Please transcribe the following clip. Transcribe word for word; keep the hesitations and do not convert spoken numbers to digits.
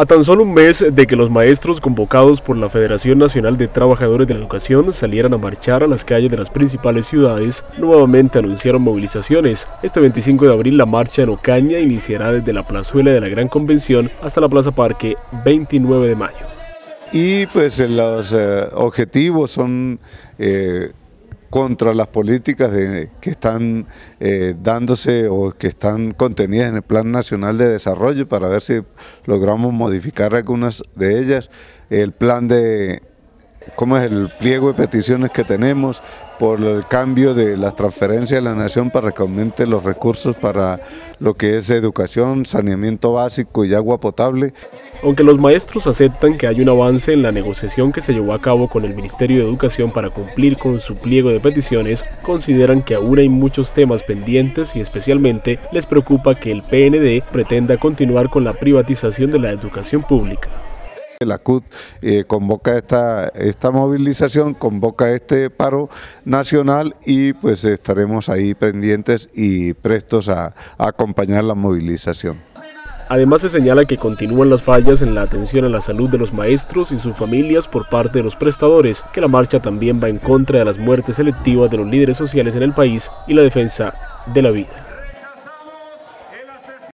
A tan solo un mes de que los maestros convocados por la Federación Nacional de Trabajadores de la Educación salieran a marchar a las calles de las principales ciudades, nuevamente anunciaron movilizaciones. Este veinticinco de abril la marcha en Ocaña iniciará desde la plazuela de la Gran Convención hasta la Plaza Parque veintinueve de mayo. Y pues los eh, objetivos son eh, contra las políticas de, que están eh, dándose o que están contenidas en el Plan Nacional de Desarrollo, para ver si logramos modificar algunas de ellas. El plan de, ¿cómo es? El pliego de peticiones que tenemos por el cambio de las transferencias de la nación para que aumente los recursos para lo que es educación, saneamiento básico y agua potable. Aunque los maestros aceptan que hay un avance en la negociación que se llevó a cabo con el Ministerio de Educación para cumplir con su pliego de peticiones, consideran que aún hay muchos temas pendientes y especialmente les preocupa que el P N D pretenda continuar con la privatización de la educación pública. La C U T eh, convoca esta, esta movilización, convoca este paro nacional y pues estaremos ahí pendientes y prestos a, a acompañar la movilización. Además se señala que continúan las fallas en la atención a la salud de los maestros y sus familias por parte de los prestadores, que la marcha también va en contra de las muertes selectivas de los líderes sociales en el país y la defensa de la vida.